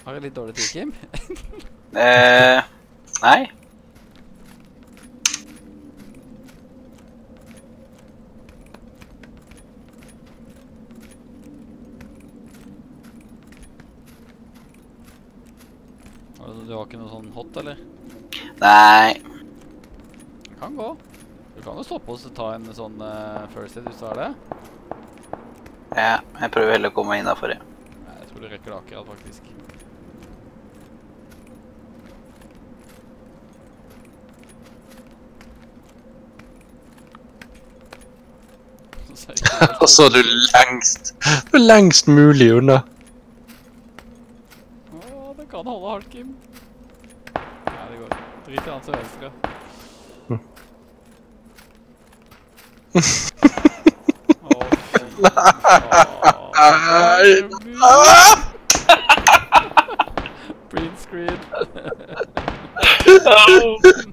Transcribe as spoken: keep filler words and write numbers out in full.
Har jeg litt dårlig tid, Kim? eh, nei. Du har ikke noe sånn hot, eller? Nei. Kan gå. Du kan jo stoppe oss og ta en sånn uh, first aid hvis du har det. Ja, jeg prøver heller å komme meg innenfor det. Nei, jeg tror du rekker det akkurat, faktisk. Og så er du lengst, du er lengst mulig unna. Åh, det kan holde hardt, Kim. Nei, det går. Drit i han til venstre. Åh, fy. Åh, Print screen.